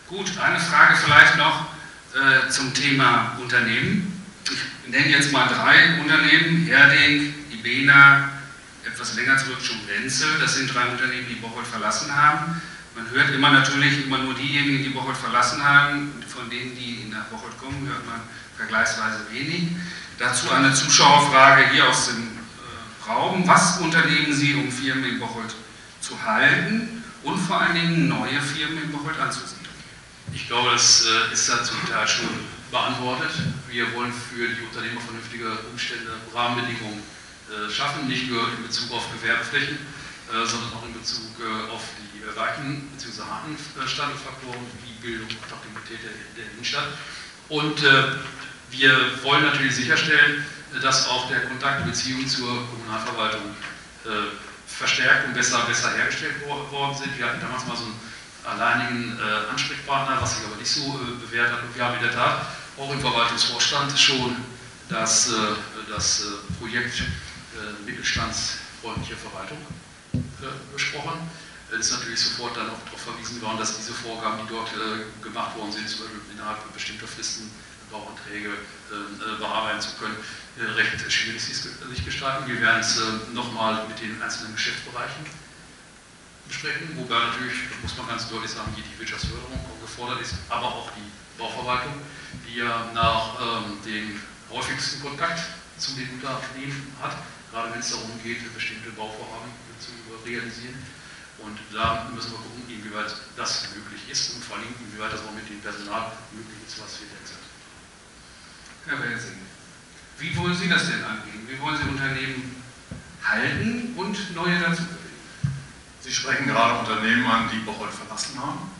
Gut, eine Frage vielleicht noch zum Thema Unternehmen. Ich nenne jetzt mal 3 Unternehmen: Herding, Ibena, etwas länger zurück schon Wenzel. Das sind 3 Unternehmen, die Bocholt verlassen haben. Man hört natürlich immer nur diejenigen, die Bocholt verlassen haben. Von denen, die nach Bocholt kommen, hört man vergleichsweise wenig. Dazu eine Zuschauerfrage hier aus dem Raum. Was unternehmen Sie, um Firmen in Bocholt zu halten und vor allen Dingen neue Firmen in Bocholt anzusiedeln? Ich glaube, das ist da zum Teil schon beantwortet. Wir wollen für die Unternehmer vernünftige Umstände, Rahmenbedingungen schaffen, nicht nur in Bezug auf Gewerbeflächen, sondern auch in Bezug auf die weichen bzw. harten Standortfaktoren wie Bildung und Attraktivität der Innenstadt. Und wir wollen natürlich sicherstellen, dass auch der Kontakt und Beziehung zur Kommunalverwaltung verstärkt und besser hergestellt worden sind. Wir hatten damals mal so einen alleinigen Ansprechpartner, was sich aber nicht so bewährt hat. Und wir haben in der Tat auch im Verwaltungsvorstand schon das Projekt mittelstandsfreundliche Verwaltung besprochen. Es ist natürlich sofort dann auch darauf verwiesen worden, dass diese Vorgaben, die dort gemacht worden sind, zum Beispiel innerhalb bestimmter Fristen Bauanträge bearbeiten zu können, recht schwierig sich gestalten. Wir werden es nochmal mit den einzelnen Geschäftsbereichen besprechen, wobei natürlich, muss man ganz deutlich sagen, die Wirtschaftsförderung auch gefordert ist, aber auch die Bauverwaltung, die ja nach dem häufigsten Kontakt zu den Unternehmen hat, gerade wenn es darum geht, bestimmte Bauvorhaben zu realisieren. Und da müssen wir gucken, inwieweit das möglich ist und vor allem, inwieweit das auch mit dem Personal möglich ist, was wir jetzt haben. Herr Welsing, wie wollen Sie das denn angehen? Wie wollen Sie Unternehmen halten und neue dazu gewinnen? Sie sprechen gerade Unternehmen an, die Bocholt verlassen haben.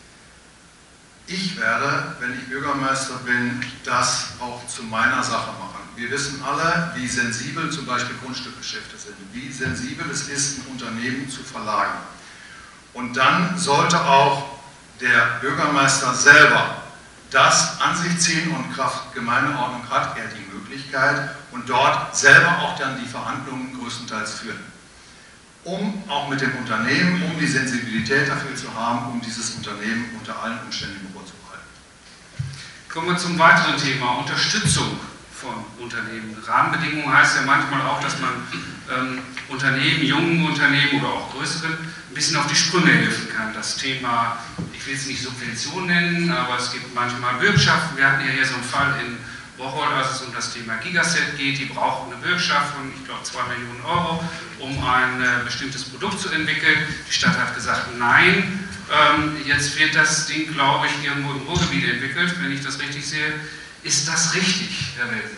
Ich werde, wenn ich Bürgermeister bin, das auch zu meiner Sache machen. Wir wissen alle, wie sensibel zum Beispiel Grundstückgeschäfte sind, wie sensibel es ist, ein Unternehmen zu verlagern. Und dann sollte auch der Bürgermeister selber das an sich ziehen und Kraft Gemeindeordnung hat er die Möglichkeit und dort selber auch dann die Verhandlungen größtenteils führen. Um auch mit dem Unternehmen, um die Sensibilität dafür zu haben, um dieses Unternehmen unter allen Umständen im Ohr zu halten. Kommen wir zum weiteren Thema: Unterstützung von Unternehmen. Rahmenbedingungen heißt ja manchmal auch, dass man Unternehmen, jungen Unternehmen oder auch größeren, ein bisschen auf die Sprünge helfen kann. Das Thema, ich will es nicht Subvention nennen, aber es gibt manchmal Bürgschaften. Wir hatten ja hier so einen Fall in Bocholt, als es um das Thema Gigaset geht. Die brauchen eine Bürgschaft von, ich glaube, 2 Millionen Euro, um ein bestimmtes Produkt zu entwickeln. Die Stadt hat gesagt, nein. Jetzt wird das Ding, glaube ich, irgendwo im Ruhrgebiet entwickelt, wenn ich das richtig sehe. Ist das richtig, Herr Welsing?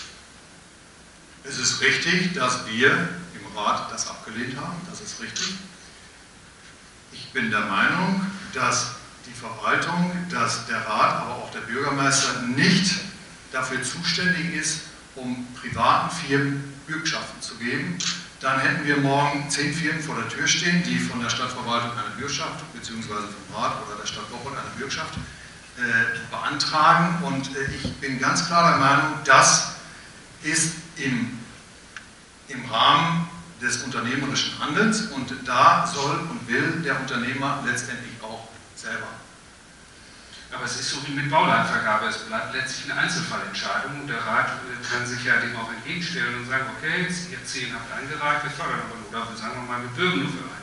Es ist richtig, dass wir im Rat das abgelehnt haben. Das ist richtig. Ich bin der Meinung, dass die Verwaltung, dass der Rat, aber auch der Bürgermeister nicht dafür zuständig ist, um privaten Firmen Bürgschaften zu geben. Dann hätten wir morgen 10 Firmen vor der Tür stehen, die von der Stadtverwaltung eine Bürgschaft, beziehungsweise vom Rat oder der Stadt Bocholt eine Bürgschaft beantragen. Und ich bin ganz klar der Meinung, das ist im Rahmen des unternehmerischen Handelns und da soll und will der Unternehmer letztendlich auch selber. Aber es ist so wie mit Baulandvergabe, es bleibt letztlich eine Einzelfallentscheidung und der Rat kann sich ja dem auch entgegenstellen und sagen, okay, jetzt ihr 10 habt eingereicht, wir fördern aber nur, oder sagen wir mal, wir bürgen nur für einen.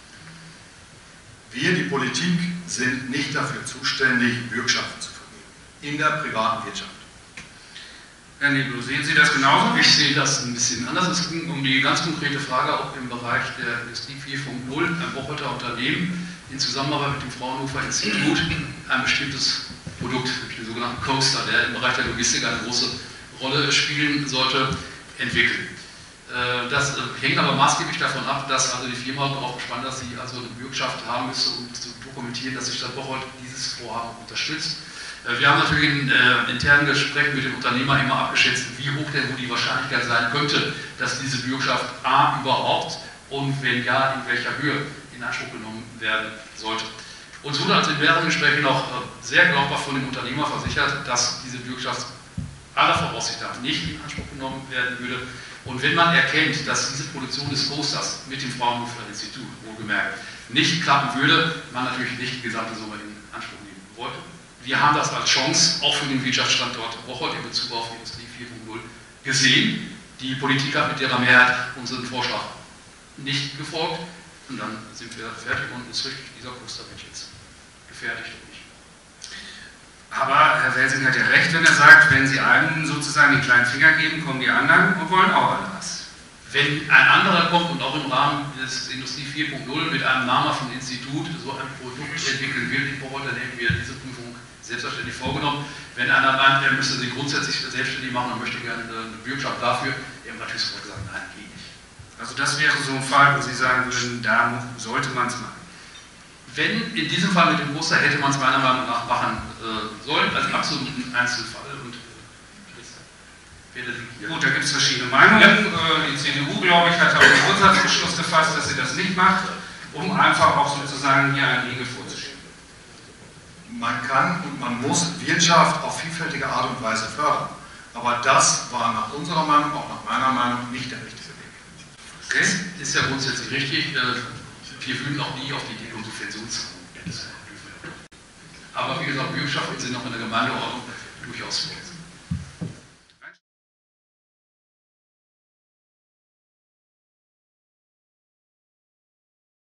Wir, die Politik, sind nicht dafür zuständig, Bürgschaften zu vergeben, in der privaten Wirtschaft. Herr Nebel, sehen Sie das genauso? Ich sehe das ein bisschen anders. Es ging um die ganz konkrete Frage, ob im Bereich der Industrie 4.0 ein Bocholter Unternehmen in Zusammenarbeit mit dem Fraunhofer Institut ein bestimmtes Produkt, den sogenannten Coaster, der im Bereich der Logistik eine große Rolle spielen sollte, entwickeln. Das hängt aber maßgeblich davon ab, dass also die Firma darauf gespannt ist, dass sie also eine Bürgschaft haben müsste, um zu dokumentieren, dass die Stadt Bocholt dieses Vorhaben unterstützt. Wir haben natürlich in internen Gesprächen mit dem Unternehmer immer abgeschätzt, wie hoch denn wohl die Wahrscheinlichkeit sein könnte, dass diese Bürgschaft A überhaupt und wenn ja, in welcher Höhe in Anspruch genommen werden sollte. Uns wurde also in mehreren Gesprächen auch sehr glaubhaft von dem Unternehmer versichert, dass diese Bürgschaft aller Voraussicht nach nicht in Anspruch genommen werden würde. Und wenn man erkennt, dass diese Produktion des Coasters mit dem Fraunhofer Institut, wohlgemerkt, nicht klappen würde, man natürlich nicht die gesamte Summe in Anspruch nehmen Wir haben das als Chance auch für den Wirtschaftsstandort Bocholt in Bezug auf Industrie 4.0 gesehen. Die Politik hat mit ihrer Mehrheit unseren Vorschlag nicht gefolgt und dann sind wir fertig und ist richtig, dieser Kurs wird jetzt gefertigt und nicht. Aber Herr Welsing hat ja recht, wenn er sagt, wenn Sie einem sozusagen den kleinen Finger geben, kommen die anderen und wollen auch alle was. Wenn ein anderer kommt und auch im Rahmen des Industrie 4.0 mit einem namhaften Institut so ein Produkt entwickeln will, in Bocholt, dann hätten wir diese Prüfung selbstverständlich vorgenommen. Wenn einer meint, er müsste sie grundsätzlich selbstständig machen und möchte gerne eine Bürgschaft dafür, haben wir natürlich sofort gesagt, nein, geht nicht. Also das wäre so ein Fall, wo Sie sagen würden, da sollte man es machen. Wenn in diesem Fall mit dem Muster hätte man es meiner Meinung nach machen sollen, als absoluten Einzelfall. Und gut, da gibt es verschiedene Meinungen. Ja. Die CDU, glaube ich, hat auch einen Grundsatzbeschluss gefasst, dass sie das nicht macht, um einfach auch sozusagen hier einen Riegel vorzuschieben. Man kann und man muss Wirtschaft auf vielfältige Art und Weise fördern. Aber das war nach unserer Meinung, auch nach meiner Meinung, nicht der richtige Weg. Okay. Das ist ja grundsätzlich richtig. Wir würden auch nie auf die Idee kommen, Subventionen zu haben. Aber wie gesagt, Bürgschaften sind auch in der Gemeindeordnung durchaus vorgesehen.